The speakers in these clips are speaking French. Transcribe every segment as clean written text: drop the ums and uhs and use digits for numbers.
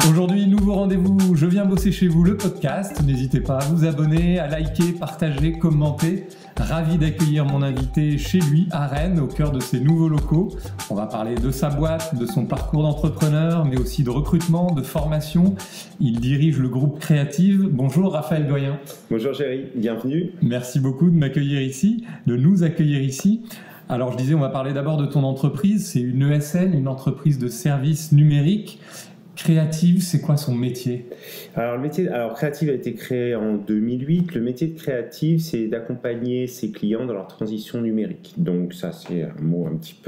Aujourd'hui, nouveau rendez-vous, je viens bosser chez vous, le podcast. N'hésitez pas à vous abonner, à liker, partager, commenter. Ravi d'accueillir mon invité chez lui à Rennes, au cœur de ses nouveaux locaux. On va parler de sa boîte, de son parcours d'entrepreneur, mais aussi de recrutement, de formation. Il dirige le groupe Creative. Bonjour Raphaël Doyen. Bonjour Géry, bienvenue. Merci beaucoup de m'accueillir ici, de nous accueillir ici. Alors je disais, on va parler d'abord de ton entreprise. C'est une ESN, une entreprise de services numériques. Creative, c'est quoi son métier ? Alors Creative a été créé en 2008. Le métier de Creative, c'est d'accompagner ses clients dans leur transition numérique. Donc ça, c'est un mot un petit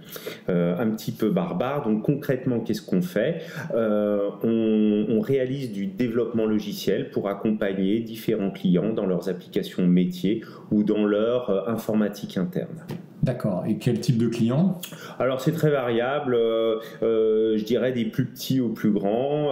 peu barbare. Donc concrètement, qu'est-ce qu'on fait ? On réalise du développement logiciel pour accompagner différents clients dans leurs applications métiers ou dans leur informatique interne. D'accord. Et quel type de clients ? Alors c'est très variable, je dirais des plus petits aux plus grands.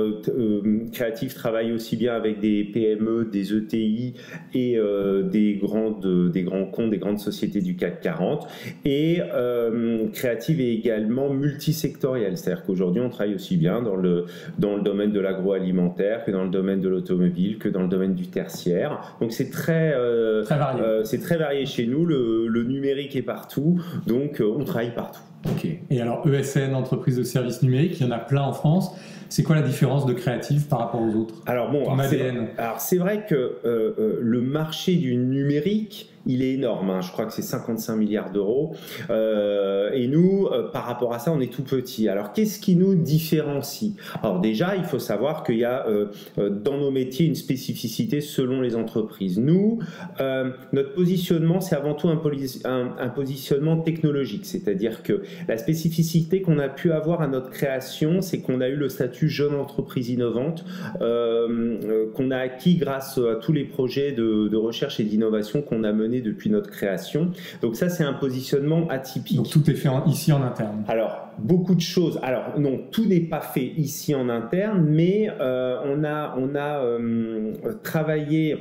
Creative travaille aussi bien avec des PME, des ETI et des grands comptes, des grandes sociétés du CAC 40. Et Creative est également multisectoriel, c'est-à-dire qu'aujourd'hui on travaille aussi bien dans le domaine de l'agroalimentaire que dans le domaine de l'automobile, que dans le domaine du tertiaire. Donc c'est très varié. C'est très varié chez nous. Le numérique est partout, donc on travaille partout. Ok. Et alors ESN, entreprise de services numériques, il y en a plein en France. C'est quoi la différence de Creative par rapport aux autres ? Alors c'est vrai que le marché du numérique, il est énorme, hein. Je crois que c'est 55 milliards d'euros. Et nous, par rapport à ça, on est tout petit. Alors, qu'est-ce qui nous différencie ? Alors déjà, il faut savoir qu'il y a dans nos métiers une spécificité selon les entreprises. Nous, notre positionnement, c'est avant tout un positionnement technologique. C'est-à-dire que la spécificité qu'on a pu avoir à notre création, c'est qu'on a eu le statut jeune entreprise innovante qu'on a acquis grâce à tous les projets de recherche et d'innovation qu'on a menés depuis notre création. Donc ça, c'est un positionnement atypique. Donc tout est fait ici en interne. Alors, beaucoup de choses. Alors non, tout n'est pas fait ici en interne, mais on a travaillé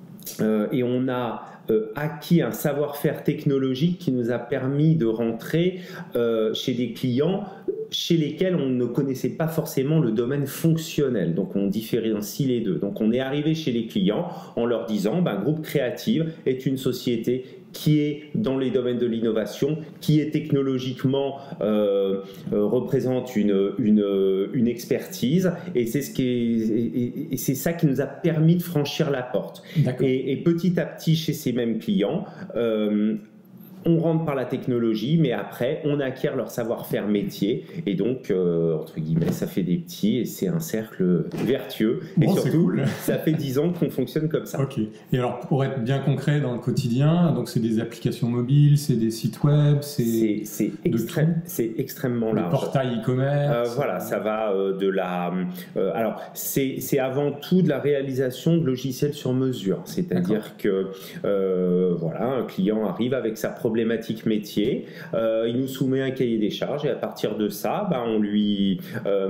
et on a acquis un savoir-faire technologique qui nous a permis de rentrer chez des clients chez lesquels on ne connaissait pas forcément le domaine fonctionnel. Donc on différencie les deux. Donc on est arrivé chez les clients en leur disant Groupe Creative est une société qui est dans les domaines de l'innovation, qui est technologiquement représente une expertise, et c'est ça qui nous a permis de franchir la porte. Et petit à petit chez ces mêmes clients, on rentre par la technologie, mais après, on acquiert leur savoir-faire métier. Et donc, entre guillemets, ça fait des petits et c'est un cercle vertueux. Bon, et surtout, cool. Ça fait 10 ans qu'on fonctionne comme ça. Ok. Et alors, pour être bien concret dans le quotidien, donc c'est des applications mobiles, c'est des sites web, c'est extrêmement large. Le portail e-commerce. Voilà, ça va de la... alors, c'est avant tout de la réalisation de logiciels sur mesure. C'est-à-dire que, voilà, un client arrive avec sa problématique métier, il nous soumet un cahier des charges et à partir de ça, on lui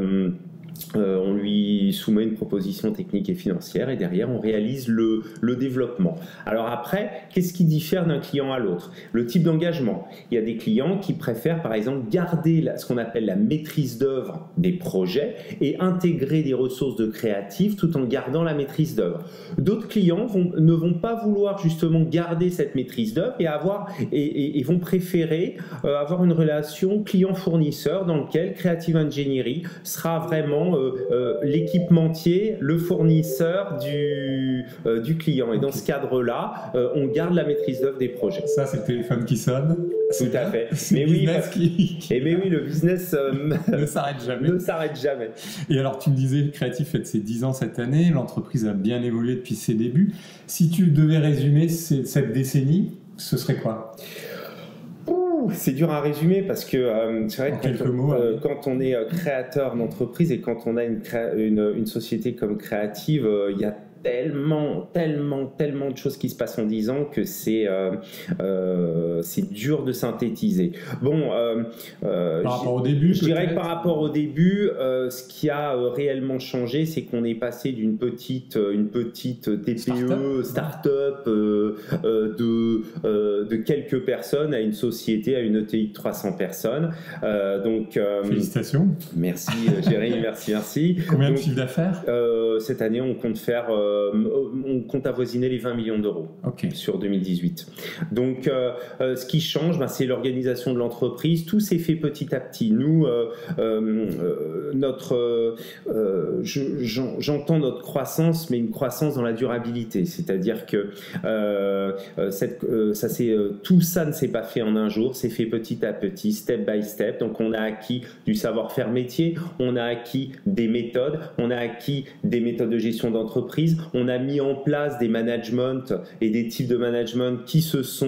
soumet une proposition technique et financière et derrière on réalise le développement. Alors après, qu'est-ce qui diffère d'un client à l'autre ? Le type d'engagement. Il y a des clients qui préfèrent par exemple garder ce qu'on appelle la maîtrise d'œuvre des projets et intégrer des ressources de créatifs tout en gardant la maîtrise d'œuvre. D'autres clients ne vont pas vouloir justement garder cette maîtrise d'œuvre et vont préférer avoir une relation client-fournisseur dans lequel Creative Engineering sera vraiment l'équipementier, le fournisseur du client. Et dans ce cadre-là, on garde la maîtrise d'œuvre des projets. Ça, c'est le téléphone qui sonne. Tout à fait. Mais oui, le business ne s'arrête jamais. Et alors, tu me disais, Creative fête ses 10 ans cette année. L'entreprise a bien évolué depuis ses débuts. Si tu devais résumer cette décennie, ce serait quoi ? C'est dur à résumer parce que c'est vrai que quand on est créateur d'entreprise et quand on a une société comme Creative, il y a tellement de choses qui se passent en 10 ans que c'est dur de synthétiser. Bon, par rapport au début, je dirais que par rapport au début, ce qui a réellement changé, c'est qu'on est passé d'une petite TPE, start-up de quelques personnes à une société, à une ETI de 300 personnes. Félicitations. Merci Jérémy, merci. Combien de chiffre d'affaires cette année, on compte avoisiner les 20 millions d'euros sur 2018. Donc, ce qui change, c'est l'organisation de l'entreprise. Tout s'est fait petit à petit. Nous, j'entends notre croissance, mais une croissance dans la durabilité. C'est-à-dire que tout ça ne s'est pas fait en un jour, c'est fait petit à petit, step by step. Donc, on a acquis du savoir-faire métier, on a acquis des méthodes, on a acquis des méthodes de gestion d'entreprise, on a mis en place des managements et des types de management qui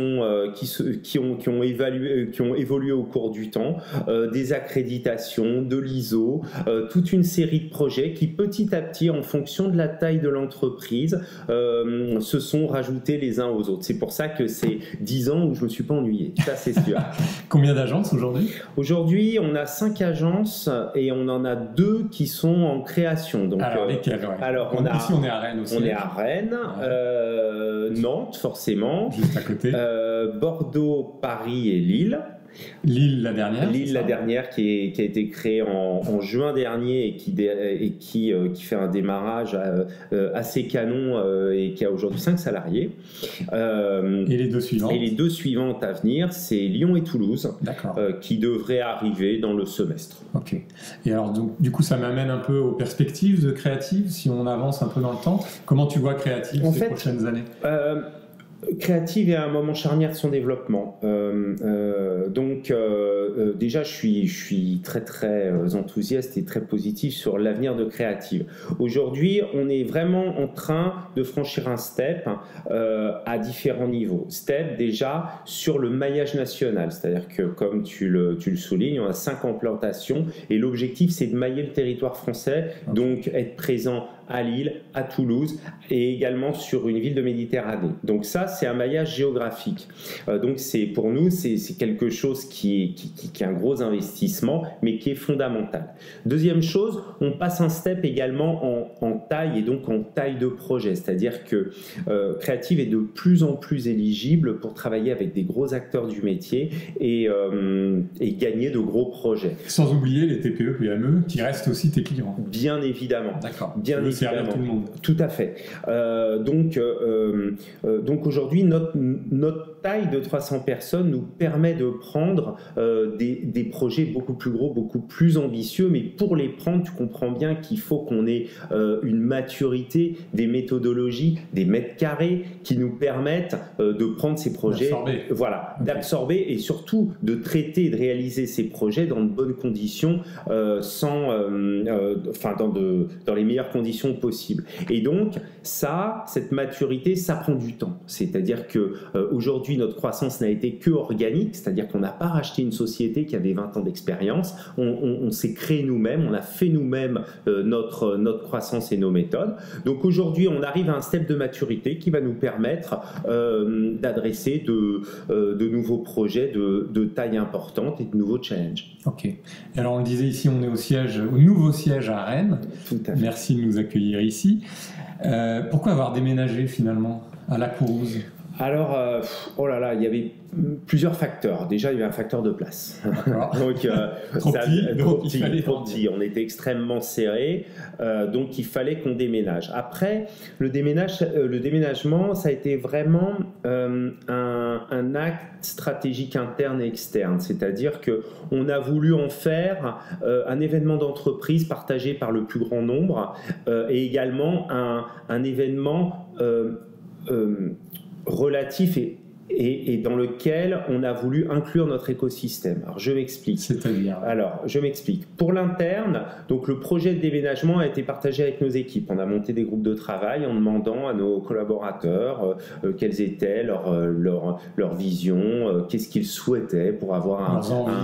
ont évolué au cours du temps, des accréditations, de l'ISO, toute une série de projets qui petit à petit, en fonction de la taille de l'entreprise, se sont rajoutés les uns aux autres. C'est pour ça que c'est 10 ans où je me suis pas ennuyé, ça c'est sûr. Combien d'agences aujourd'hui ? Aujourd'hui, on a 5 agences et on en a 2 qui sont en création. Donc, alors, lesquelles ? Ici, on est à Rennes aussi. On est à Rennes, Nantes forcément, juste à côté, Bordeaux, Paris et Lille. Lille la dernière. Lille la dernière qui a été créée en juin dernier et qui fait un démarrage assez canon et qui a aujourd'hui 5 salariés. Et les 2 suivantes ? Et les 2 suivantes à venir, c'est Lyon et Toulouse, qui devraient arriver dans le semestre. Ok. Et alors donc, du coup, ça m'amène un peu aux perspectives de Creative, si on avance un peu dans le temps. Comment tu vois Creative ces prochaines années ? Creative est à un moment charnière de son développement. Déjà, je suis très très enthousiaste et très positif sur l'avenir de Creative. Aujourd'hui, on est vraiment en train de franchir un step à différents niveaux. Step déjà sur le maillage national, c'est-à-dire que comme tu le soulignes, on a 5 implantations et l'objectif c'est de mailler le territoire français, donc être présent à Lille, à Toulouse et également sur une ville de Méditerranée. Donc ça, c'est un maillage géographique. Donc pour nous, c'est quelque chose qui est un gros investissement, mais qui est fondamental. Deuxième chose, on passe un step également en taille et donc en taille de projet. C'est-à-dire que Creative est de plus en plus éligible pour travailler avec des gros acteurs du métier et gagner de gros projets. Sans oublier les TPE, PME qui restent aussi tes clients. Bien évidemment. D'accord. Bien évidemment. Servir tout le monde. Tout à fait. Donc aujourd'hui, notre taille de 300 personnes nous permet de prendre des projets beaucoup plus gros, beaucoup plus ambitieux, mais pour les prendre, tu comprends bien qu'il faut qu'on ait une maturité, des méthodologies, des mètres carrés qui nous permettent de prendre ces projets, d'absorber et surtout de traiter et de réaliser ces projets dans de bonnes conditions, dans les meilleures conditions possibles. Et donc, cette maturité, ça prend du temps. C'est-à-dire que aujourd'hui, notre croissance n'a été que organique, c'est-à-dire qu'on n'a pas racheté une société qui avait 20 ans d'expérience. On s'est créé nous-mêmes, on a fait nous-mêmes notre croissance et nos méthodes. Donc aujourd'hui, on arrive à un step de maturité qui va nous permettre d'adresser de nouveaux projets de taille importante et de nouveaux challenges. Ok. Et alors on le disait ici, on est au nouveau siège à Rennes. Tout à fait. Merci de nous accueillir ici. Pourquoi avoir déménagé finalement à La Pérouse ? Alors, il y avait plusieurs facteurs. Déjà, il y avait un facteur de place. Donc, trop petit. On était extrêmement serré, donc il fallait qu'on déménage. Après, le déménagement, ça a été vraiment un acte stratégique interne et externe. C'est-à-dire qu'on a voulu en faire un événement d'entreprise partagé par le plus grand nombre et également un événement relatif et et dans lequel on a voulu inclure notre écosystème. Alors, je m'explique. C'est-à-dire ? Alors, je m'explique. Pour l'interne, donc le projet de déménagement a été partagé avec nos équipes. On a monté des groupes de travail en demandant à nos collaborateurs quelles étaient leurs visions, qu'est-ce qu'ils souhaitaient pour avoir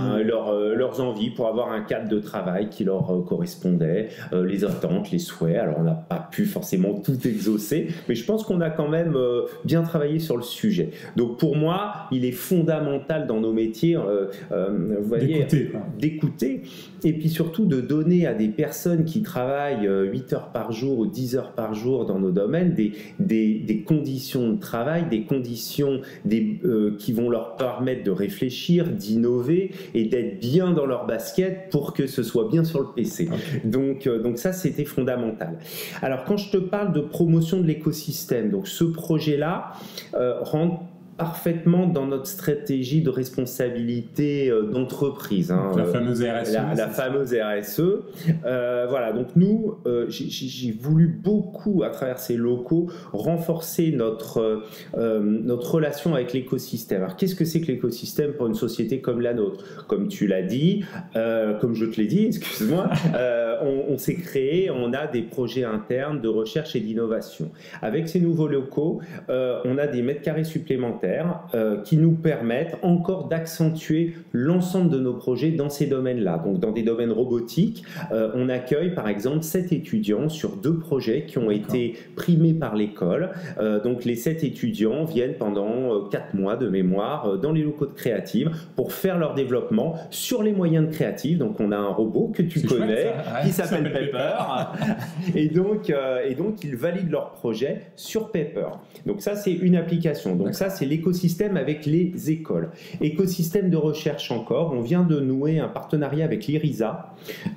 leurs envies, pour avoir un cadre de travail qui leur correspondait, les attentes, les souhaits. Alors, on n'a pas pu forcément tout exaucer, mais je pense qu'on a quand même bien travaillé sur le sujet. Donc, pour moi, il est fondamental dans nos métiers, vous voyez, d'écouter et puis surtout de donner à des personnes qui travaillent 8 heures par jour ou 10 heures par jour dans nos domaines des conditions de travail, des conditions qui vont leur permettre de réfléchir, d'innover et d'être bien dans leur basket pour que ce soit bien sur le PC. Okay. Donc ça, c'était fondamental. Alors, quand je te parle de promotion de l'écosystème, donc ce projet-là rentre parfaitement dans notre stratégie de responsabilité d'entreprise. La fameuse RSE. La fameuse RSE. Voilà, donc nous, j'ai voulu beaucoup, à travers ces locaux, renforcer notre relation avec l'écosystème. Alors, qu'est-ce que c'est que l'écosystème pour une société comme la nôtre ? Comme tu l'as dit, comme je te l'ai dit, excuse-moi, on s'est créé, on a des projets internes de recherche et d'innovation. Avec ces nouveaux locaux, on a des mètres carrés supplémentaires qui nous permettent encore d'accentuer l'ensemble de nos projets dans ces domaines-là. Donc, dans des domaines robotiques, on accueille par exemple 7 étudiants sur 2 projets qui ont été primés par l'école. Donc, les 7 étudiants viennent pendant 4 mois de mémoire dans les locaux de Créative pour faire leur développement sur les moyens de Créative. Donc, on a un robot que tu connais qui s'appelle Pepper. et donc, ils valident leur projet sur Pepper. Donc, ça, c'est une application. Donc, ça, c'est l'écosystème avec les écoles. Écosystème de recherche encore, on vient de nouer un partenariat avec l'IRISA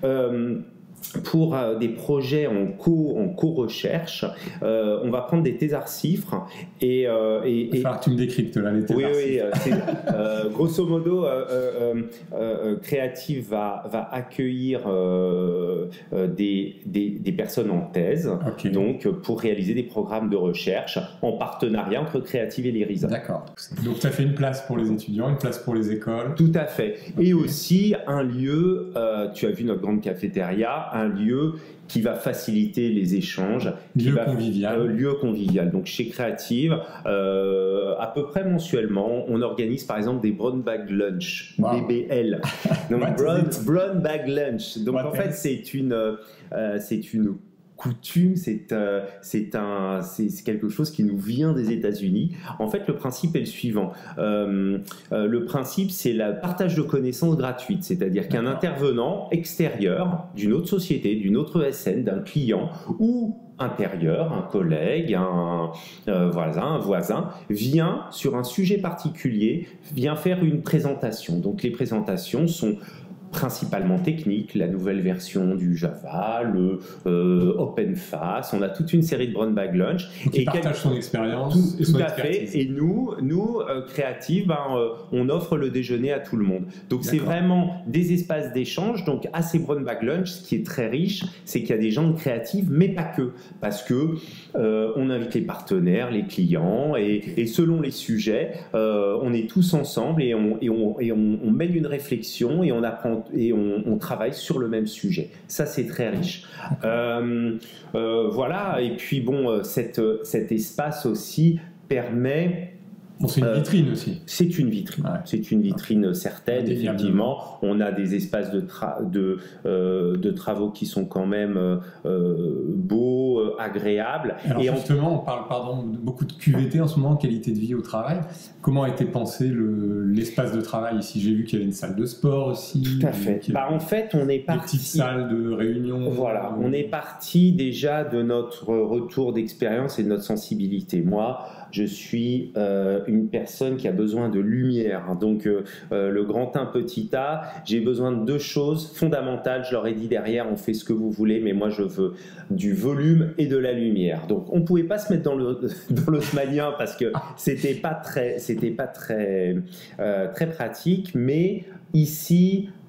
pour des projets en co-recherche. On va prendre des thésarcifres et tu me décryptes là les thésarcifres. Oui, grosso modo, Créative va accueillir des personnes en thèse, donc pour réaliser des programmes de recherche en partenariat entre Créative et l'IRISA. D'accord. Donc tu as fait une place pour les étudiants, une place pour les écoles. Tout à fait. Et aussi un lieu, tu as vu notre grande cafétéria, un lieu qui va faciliter les échanges. Lieu convivial. Donc chez Créative, à peu près mensuellement, on organise par exemple des Brown Bag Lunch, BBL. Donc Brown Bag Lunch. Donc en fait, c'est une coutume, c'est quelque chose qui nous vient des États-Unis. En fait, le principe est le suivant. Le principe, c'est le partage de connaissances gratuites, c'est-à-dire qu'un intervenant extérieur d'une autre société, d'une autre ESN, d'un client ou intérieur, un collègue, un voisin, vient sur un sujet particulier, vient faire une présentation. Donc les présentations sont principalement technique, la nouvelle version du Java, le OpenFAS, on a toute une série de Brown Bag Lunch. Qui partage son expérience et son expertise. Fait. Et nous Créative, on offre le déjeuner à tout le monde. Donc c'est vraiment des espaces d'échange. Donc à ces Brown Bag Lunch, ce qui est très riche, c'est qu'il y a des gens de Créative, mais pas que, parce que on invite les partenaires, les clients, et selon les sujets, on est tous ensemble et on mène une réflexion et on apprend et on travaille sur le même sujet. Ça, c'est très riche. Voilà, et puis bon, cet espace aussi permet... c'est une vitrine aussi. C'est une vitrine. Ouais. C'est une vitrine certaine, effectivement. On a des espaces de travaux qui sont quand même beaux, agréables. Alors justement, on parle beaucoup de QVT en ce moment, qualité de vie au travail. Comment a été pensé l'espace de travail ici ? J'ai vu qu'il y avait une salle de sport aussi. Tout à fait. En fait, on est parti... Des petites salles de réunion. Voilà, on est parti déjà de notre retour d'expérience et de notre sensibilité. Moi, je suis une personne qui a besoin de lumière. Donc, le grand 1, petit a, j'ai besoin de 2 choses fondamentales. Je leur ai dit derrière, on fait ce que vous voulez, mais moi, je veux du volume et de la lumière. Donc, on ne pouvait pas se mettre dans l'haussmannien parce que c'était pas très pratique, mais ici,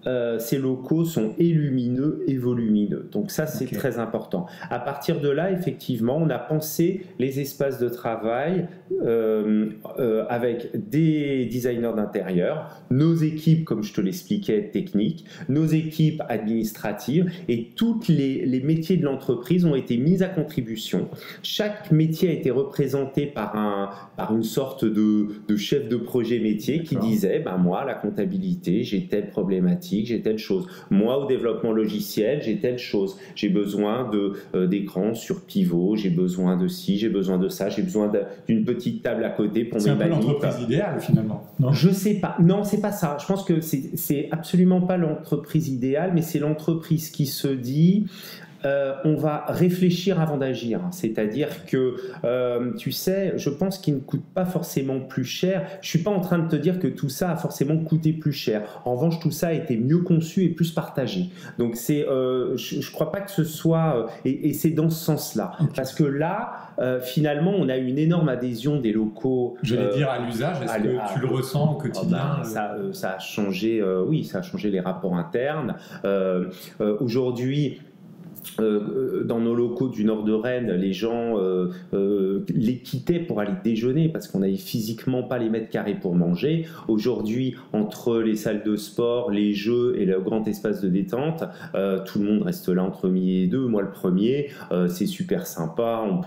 ces locaux sont et lumineux et volumineux. Donc ça, c'est très important. À partir de là, effectivement, on a pensé les espaces de travail avec des designers d'intérieur, nos équipes, comme je te l'expliquais, techniques, nos équipes administratives, et tous les métiers de l'entreprise ont été mis à contribution. Chaque métier a été représenté par une sorte de chef de projet métier qui disait moi, la comptabilité, j'ai telle problématique, j'ai telle chose. Moi, au développement logiciel, j'ai telle chose. J'ai besoin d'écran sur pivot, j'ai besoin de ci, j'ai besoin de ça, j'ai besoin d'une petite table à côté pour mes manip. C'est un peu l'entreprise idéale, finalement, non ? Je sais pas. Non, c'est pas ça. Je pense que c'est absolument pas l'entreprise idéale, mais c'est l'entreprise qui se dit on va réfléchir avant d'agir. C'est-à-dire que, tu sais, je pense qu'il ne coûte pas forcément plus cher. Je ne suis pas en train de te dire que tout ça a forcément coûté plus cher. En revanche, tout ça a été mieux conçu et plus partagé. Donc, je ne crois pas que ce soit... et c'est dans ce sens-là. Okay. Parce que là, finalement, on a une énorme adhésion des locaux. J'allais dire à l'usage. Est-ce que tu le ressens au quotidien ? Ça a changé, oui, ça a changé les rapports internes. Aujourd'hui... dans nos locaux du nord de Rennes, les gens les quittaient pour aller déjeuner parce qu'on n'avait physiquement pas les mètres carrés pour manger. Aujourd'hui, entre les salles de sport, les jeux et le grand espace de détente, tout le monde reste là entre midi et 2. Moi, le premier, c'est super sympa. On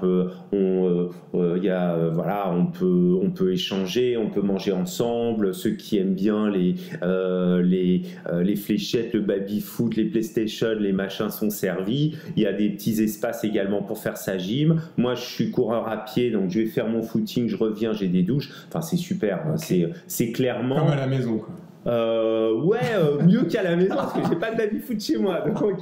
peut échanger, on peut manger ensemble. Ceux qui aiment bien les fléchettes, le baby-foot, les PlayStation, les machins sont servis. Il y a des petits espaces également pour faire sa gym. Moi, je suis coureur à pied, donc je vais faire mon footing, je reviens, j'ai des douches. Enfin, c'est super. Okay. C'est clairement... Comme à la maison, quoi. Mieux qu'à la maison parce que j'ai pas de baby-foot chez moi.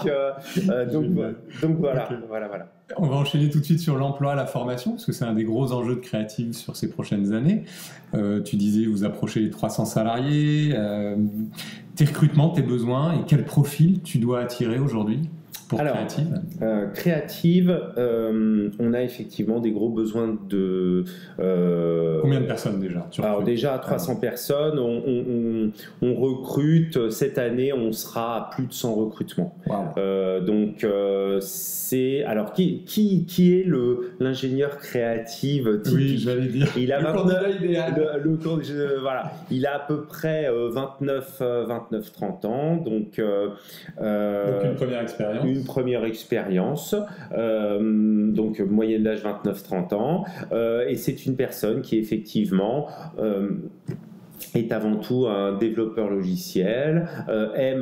Donc voilà, okay. voilà. On va enchaîner tout de suite sur l'emploi, la formation, parce que c'est un des gros enjeux de Creative sur ces prochaines années. Tu disais, vous approchez les 300 salariés. Tes recrutements, tes besoins et quel profil tu dois attirer aujourd'hui ? Alors, Creative, on a effectivement des gros besoins de... Combien de personnes déjà ? Alors déjà 300 personnes, on recrute, cette année on sera à plus de 100 recrutements. Wow. Donc c'est... Alors qui est l'ingénieur créatif typique ? Oui, j'allais dire, il a le candidat idéal. Voilà, il a à peu près 29-30 ans, donc une première expérience. Une première expérience, donc moyenne d'âge 29-30 ans, et c'est une personne qui effectivement est avant tout un développeur logiciel, aime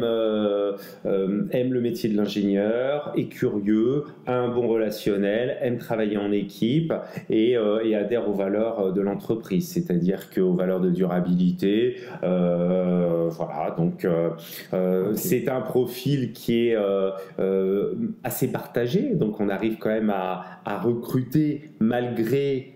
le métier de l'ingénieur, est curieux, a un bon relationnel, aime travailler en équipe et adhère aux valeurs de l'entreprise, c'est-à-dire qu'aux valeurs de durabilité. Voilà, donc okay. C'est un profil qui est assez partagé, donc on arrive quand même à recruter malgré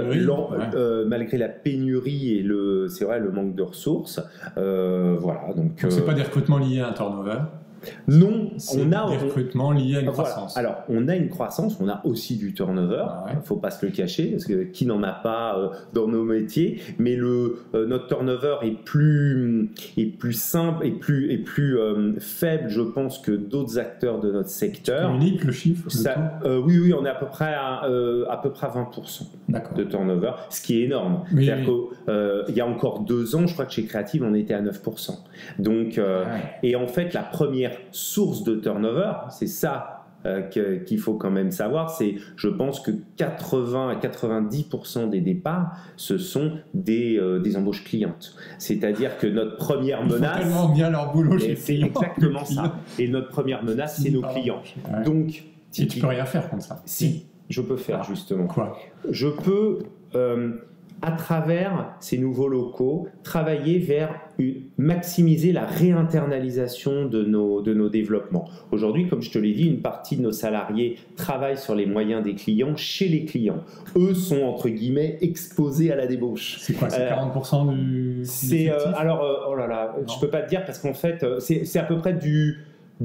malgré la pénurie et c'est vrai, le manque de ressources. Voilà, donc c'est pas des recrutements liés à un turnover. Non, on a des recrutements liés à une croissance. Alors, on a une croissance, on a aussi du turnover. Il ne faut pas se le cacher, parce que qui n'en a pas dans nos métiers. Mais notre turnover est plus simple et plus faible, je pense, que d'autres acteurs de notre secteur. Tu communiques le chiffre oui, on est à peu près à 20% de turnover, ce qui est énorme. Oui, C'est-à-dire qu'il y a encore 2 ans, je crois que chez Creative, on était à 9%. Donc, et en fait, la première source de turnover, c'est ça qu'il faut quand même savoir, c'est, je pense que 80 à 90% des départs, ce sont des embauches clientes. C'est-à-dire que notre première menace... Ils font tellement bien leur boulot chez c'est exactement ça. Et notre première menace, c'est nos clients. Ouais. Donc, tu peux rien faire contre ça. Si, je peux faire justement. Quoi ? Je peux... à travers ces nouveaux locaux, travailler vers maximiser la réinternalisation de nos développements. Aujourd'hui, comme je te l'ai dit, une partie de nos salariés travaillent sur les moyens des clients chez les clients. Eux sont, entre guillemets, exposés à la débauche. C'est quoi, c'est 40% du alors, oh là là, je peux pas te dire parce qu'en fait, c'est à peu près du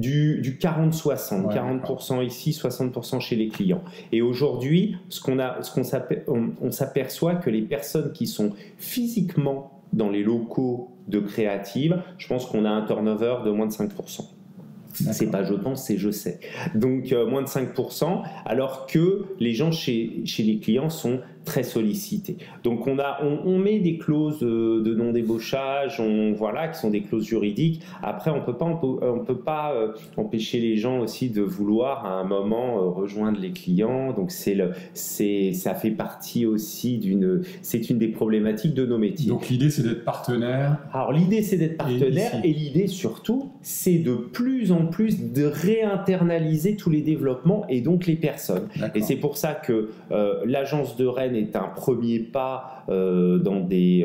40-60, ouais, 40% ici, 60% chez les clients. Et aujourd'hui, on s'aperçoit que les personnes qui sont physiquement dans les locaux de Créative, je pense qu'on a un turnover de moins de 5%. C'est pas je pense, c'est je sais. Donc moins de 5%, alors que les gens chez les clients sont très sollicités. Donc on met des clauses de non-débauchage, voilà, qui sont des clauses juridiques. Après, on peut pas empêcher les gens aussi de vouloir à un moment rejoindre les clients. Donc ça fait partie aussi c'est une des problématiques de nos métiers. Donc l'idée c'est d'être partenaire. Alors l'idée c'est d'être partenaire et l'idée surtout c'est de plus en plus de réinternaliser tous les développements et donc les personnes. D'accord. Et c'est pour ça que l'agence de Rennes est un premier pas dans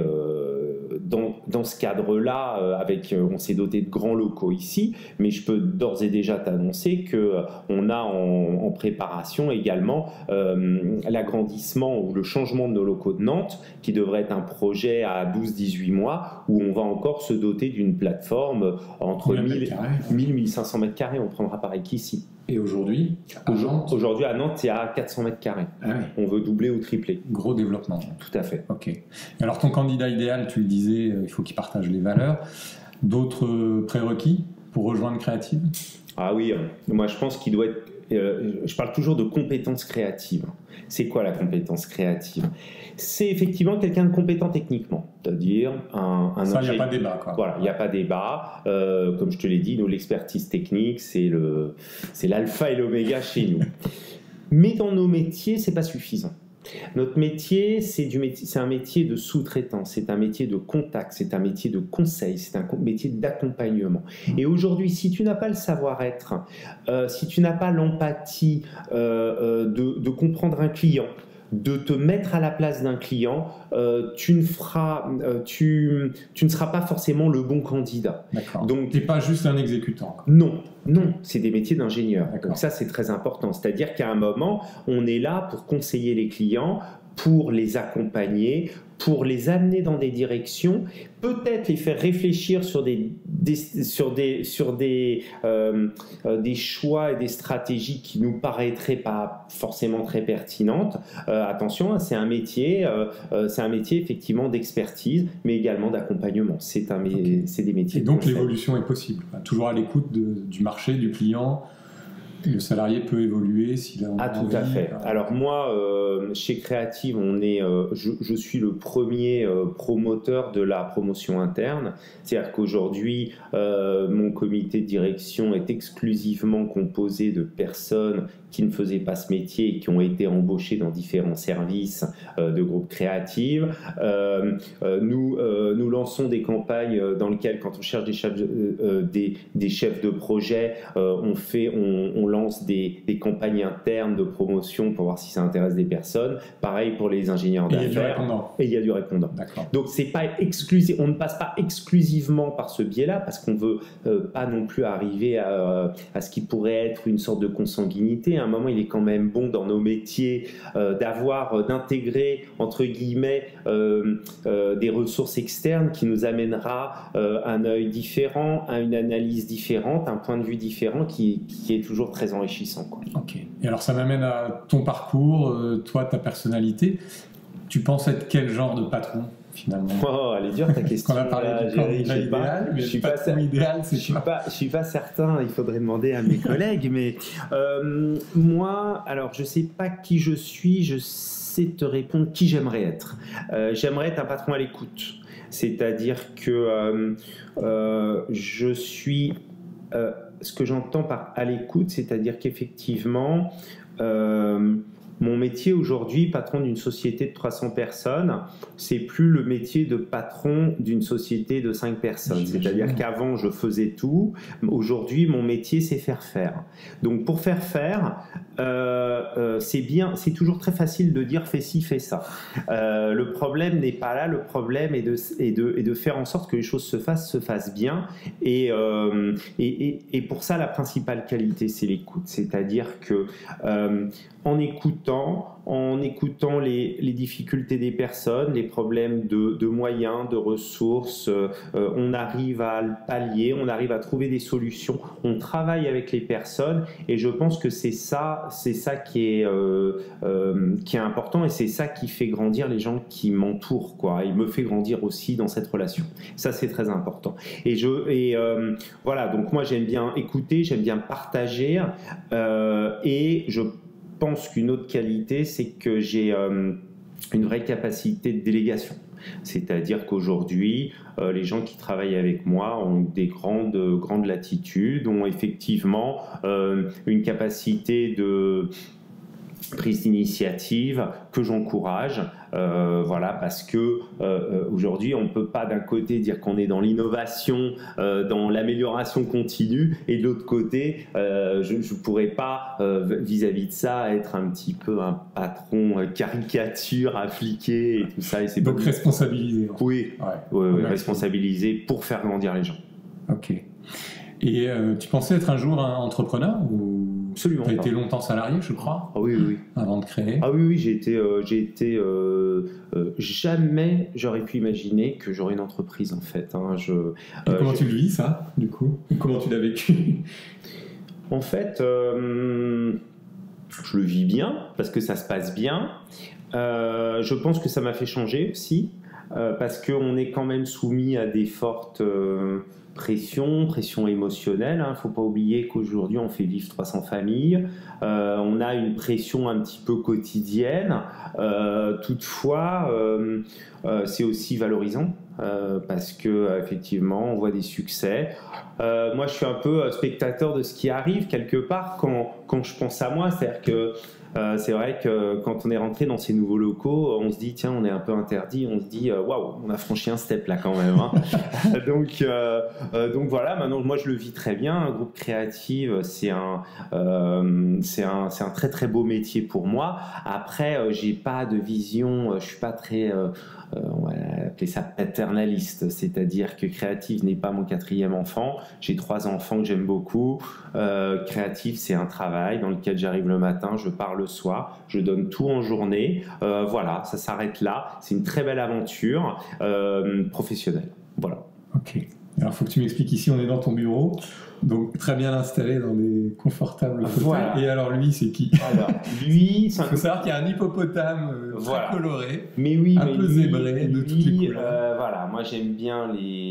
ce cadre-là. On s'est doté de grands locaux ici, mais je peux d'ores et déjà t'annoncer qu'on a en préparation également l'agrandissement ou le changement de nos locaux de Nantes, qui devrait être un projet à 12-18 mois, où on va encore se doter d'une plateforme entre 1000 et 1500 mètres carrés. On prendra pareil qu'ici. Et aujourd'hui, aujourd'hui à Nantes, c'est à 400 mètres carrés. Ah oui. On veut doubler ou tripler. Gros développement. Tout à fait. Ok. Alors ton candidat idéal, tu le disais, il faut qu'il partage les valeurs. D'autres prérequis pour rejoindre Créative ? Ah oui, moi je pense qu'il doit être... je parle toujours de compétences créatives. C'est quoi la compétence créative ? C'est effectivement quelqu'un de compétent techniquement, c'est-à-dire ça, il n'y a pas débat, quoi. Voilà, il n'y a pas débat. Comme je te l'ai dit, nous, l'expertise technique, c'est l'alpha et l'oméga chez nous. Mais dans nos métiers, c'est pas suffisant. Notre métier, c'est un métier de sous-traitant, c'est un métier de contact, c'est un métier de conseil, c'est un métier d'accompagnement. Et aujourd'hui, si tu n'as pas le savoir-être, si tu n'as pas l'empathie de comprendre un client, de te mettre à la place d'un client, tu ne seras pas forcément le bon candidat. D'accord. Donc, tu n'es pas juste un exécutant. Non, c'est des métiers d'ingénieur. Donc ça, c'est très important. C'est-à-dire qu'à un moment, on est là pour conseiller les clients, pour les accompagner, pour les amener dans des directions, peut-être les faire réfléchir sur des choix et des stratégies qui nous paraîtraient pas forcément très pertinentes. Attention, c'est un métier effectivement d'expertise, mais également d'accompagnement. C'est des métiers. Et donc l'évolution est possible, toujours à l'écoute du marché, du client. Le salarié peut évoluer s'il a envie. Ah, tout à fait. Alors moi, chez Créative, je suis le premier promoteur de la promotion interne. C'est-à-dire qu'aujourd'hui, mon comité de direction est exclusivement composé de personnes qui ne faisaient pas ce métier et qui ont été embauchés dans différents services de groupe Créative. Nous lançons des campagnes dans lesquelles, quand on cherche des chefs de projet, on lance des campagnes internes de promotion pour voir si ça intéresse des personnes. Pareil pour les ingénieurs d'affaires. Et il y a du répondant. D'accord. Donc c'est pas exclusif. On ne passe pas exclusivement par ce biais-là parce qu'on veut pas non plus arriver à ce qui pourrait être une sorte de consanguinité. À un moment, il est quand même bon dans nos métiers d'intégrer entre guillemets des ressources externes qui nous amènera un œil différent, une analyse différente, un point de vue différent qui est toujours très enrichissant, quoi. Ok. Et alors ça m'amène à ton parcours, toi, ta personnalité. Tu penses être quel genre de patron finalement? Oh, elle est dure ta question. On a parlé du candidat idéal, mais le patron idéal, c'est quoi? Je suis pas certain, il faudrait demander à mes collègues, mais moi, alors je sais pas qui je suis, je sais te répondre qui j'aimerais être. J'aimerais être un patron à l'écoute, c'est-à-dire que je suis... ce que j'entends par à l'écoute, c'est-à-dire qu'effectivement, mon métier aujourd'hui, patron d'une société de 300 personnes, c'est plus le métier de patron d'une société de 5 personnes. C'est-à-dire qu'avant, je faisais tout. Aujourd'hui, mon métier, c'est faire faire. Donc, pour faire faire, c'est toujours très facile de dire fais ci, fais ça. Le problème n'est pas là. Le problème est de faire en sorte que les choses se fassent bien. Et pour ça, la principale qualité, c'est l'écoute. C'est-à-dire que en écoutant, en écoutant les difficultés des personnes, les problèmes de moyens, de ressources, on arrive à le pallier, on arrive à trouver des solutions, on travaille avec les personnes et je pense que c'est ça qui est important et c'est ça qui fait grandir les gens qui m'entourent, quoi. Il me fait grandir aussi dans cette relation. Ça, c'est très important. Voilà, donc moi j'aime bien écouter, j'aime bien partager et je pense qu'une autre qualité, c'est que j'ai une vraie capacité de délégation. C'est-à-dire qu'aujourd'hui, les gens qui travaillent avec moi ont des grandes latitudes, ont effectivement une capacité de prise d'initiative que j'encourage, voilà, parce que aujourd'hui on ne peut pas d'un côté dire qu'on est dans l'innovation, dans l'amélioration continue, et de l'autre côté je ne pourrais pas vis-à-vis de ça être un petit peu un patron caricature appliqué et tout ça. Et c'est donc responsabilisé. Oui, responsabilisé pour faire grandir les gens. Ok. Et tu pensais être un jour un entrepreneur ou... Absolument. Tu as été longtemps salarié, je crois. Ah oui, oui. Avant de créer. Ah oui, j'ai été jamais j'aurais pu imaginer que j'aurais une entreprise en fait. Hein. Et comment tu le vis ça, du coup? Comment tu l'as vécu? En fait, je le vis bien parce que ça se passe bien. Je pense que ça m'a fait changer aussi parce qu'on est quand même soumis à des fortes pression émotionnelle. Il ne faut pas oublier qu'aujourd'hui on fait vivre 300 familles. On a une pression un petit peu quotidienne. Toutefois, c'est aussi valorisant parce que effectivement on voit des succès. Moi, je suis un peu spectateur de ce qui arrive quelque part quand je pense à moi. C'est-à-dire que c'est vrai que quand on est rentré dans ces nouveaux locaux, on se dit tiens, on est un peu interdit, on se dit waouh, on a franchi un step là quand même. Hein. donc voilà, maintenant moi je le vis très bien. Un groupe créatif, c'est un très très beau métier pour moi. Après, j'ai pas de vision, je suis pas très on va appeler ça paternaliste, c'est-à-dire que créatif n'est pas mon 4e enfant. J'ai 3 enfants que j'aime beaucoup. Créatif, c'est un travail dans lequel j'arrive le matin, je pars le soir, je donne tout en journée. Voilà, ça s'arrête là. C'est une très belle aventure professionnelle. Voilà. Ok. Alors, il faut que tu m'expliques ici, on est dans ton bureau. Donc, très bien installé dans des confortables fauteuils. Voilà. Et alors, lui, c'est qui? Alors, lui, il faut savoir qu'il y a un hippopotame voilà. très coloré, mais oui, un peu zébré de toutes les couleurs. Voilà, moi, j'aime bien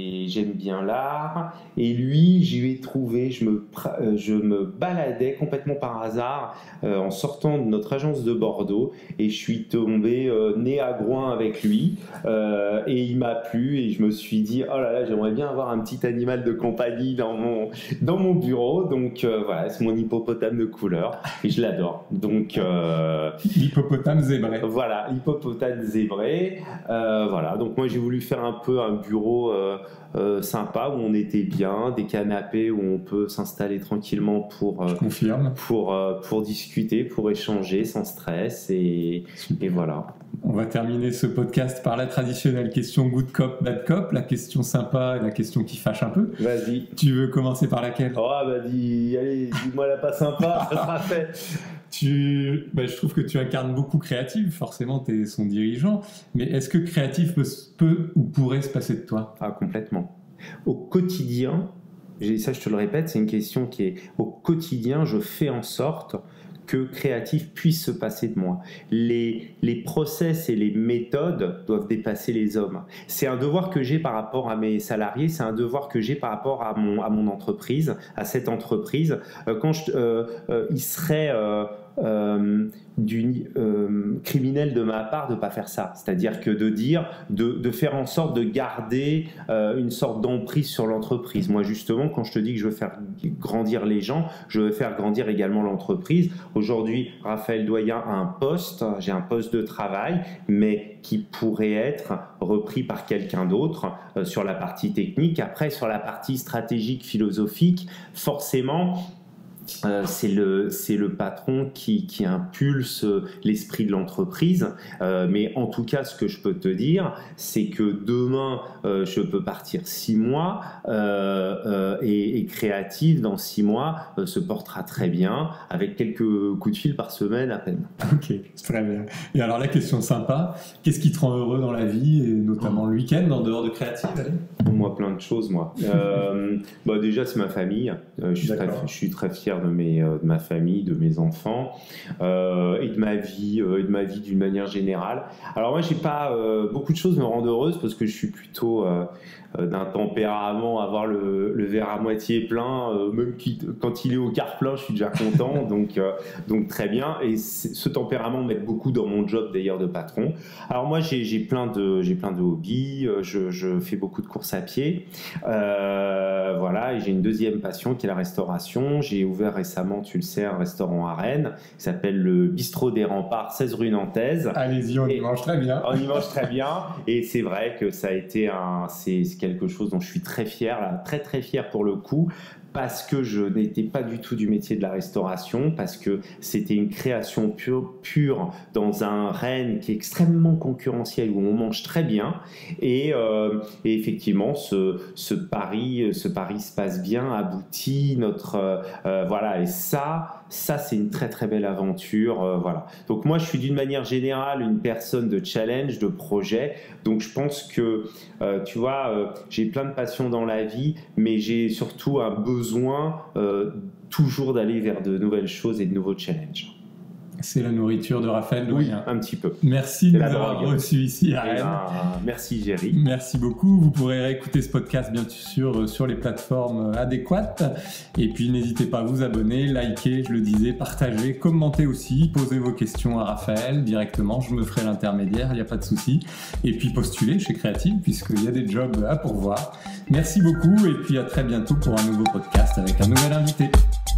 l'art. Et lui, j'y ai trouvé, je me baladais complètement par hasard en sortant de notre agence de Bordeaux et je suis tombé nez à groin avec lui. Et il m'a plu et je me suis dit, oh là là, j'aimerais bien avoir un petit animal de compagnie dans mon bureau, donc voilà, c'est mon hippopotame de couleur et je l'adore. Donc l'hippopotame zébré. Voilà, l'hippopotame zébré. Voilà, donc moi j'ai voulu faire un peu un bureau sympa où on était bien, des canapés où on peut s'installer tranquillement pour discuter, pour échanger sans stress et voilà. On va terminer ce podcast par la traditionnelle question good cop, bad cop, la question sympa et la question qui fâche un peu. Vas-y. Tu veux commencer par laquelle? Dis-moi la pas sympa, ça sera fait. Je trouve que tu incarnes beaucoup Créatif, forcément tu es son dirigeant, mais est-ce que Créatif peut ou pourrait se passer de toi? Ah, complètement. Au quotidien, ça je te le répète, c'est une question qui est au quotidien, je fais en sorte que Créatif puisse se passer de moi. Les process et les méthodes doivent dépasser les hommes. C'est un devoir que j'ai par rapport à mes salariés, c'est un devoir que j'ai par rapport à mon entreprise, à cette entreprise. Il serait criminel de ma part de ne pas faire ça, c'est-à-dire que de faire en sorte de garder une sorte d'emprise sur l'entreprise. Moi justement, quand je te dis que je veux faire grandir les gens, je veux faire grandir également l'entreprise. Aujourd'hui, Raphaël Doyen a un poste, j'ai un poste de travail, mais qui pourrait être repris par quelqu'un d'autre sur la partie technique. Après, sur la partie stratégique, philosophique, forcément c'est le patron qui impulse l'esprit de l'entreprise. Mais en tout cas, ce que je peux te dire, c'est que demain, je peux partir 6 mois et Créative, dans 6 mois, se portera très bien, avec quelques coups de fil par semaine à peine. Ok, très bien. Et alors la question sympa, qu'est-ce qui te rend heureux dans la vie, et notamment le week-end, en dehors de Créative? Moi, plein de choses, moi. Déjà, c'est ma famille. Je suis très fier de ma famille, de mes enfants et de ma vie d'une manière générale. Alors moi, j'ai pas beaucoup de choses me rendent heureuse parce que je suis plutôt d'un tempérament à avoir le verre à moitié plein, même quand il est au quart plein, je suis déjà content, donc très bien. Et ce tempérament m'aide beaucoup dans mon job d'ailleurs de patron. Alors moi, j'ai plein de hobbies, je fais beaucoup de courses à pied, voilà, et j'ai une deuxième passion qui est la restauration. J'ai ouvert récemment, tu le sais, un restaurant à Rennes qui s'appelle le Bistrot des Remparts, 16 rue Nantaise. Allez-y, on y mange très bien. On y mange très bien, et c'est vrai que ça a été c'est quelque chose dont je suis très fier, là, très très fier pour le coup, parce que je n'étais pas du tout du métier de la restauration, parce que c'était une création pure dans un Rennes qui est extrêmement concurrentiel, où on mange très bien, et effectivement ce pari se passe bien, aboutit, voilà, et ça c'est une très très belle aventure, voilà. Donc moi je suis d'une manière générale une personne de challenge, de projet, donc je pense que tu vois, j'ai plein de passions dans la vie, mais j'ai surtout un besoin toujours d'aller vers de nouvelles choses et de nouveaux challenges. C'est la nourriture de Raphaël Doyen. Un petit peu. Merci de nous avoir reçus ici à Rennes. Merci Géry. Merci beaucoup. Vous pourrez réécouter ce podcast bien sûr sur les plateformes adéquates. Et puis n'hésitez pas à vous abonner, liker, je le disais, partager, commenter aussi, posez vos questions à Raphaël directement. Je me ferai l'intermédiaire, il n'y a pas de souci. Et puis postulez chez Créative puisqu'il y a des jobs à pourvoir. Merci beaucoup et puis à très bientôt pour un nouveau podcast avec un nouvel invité.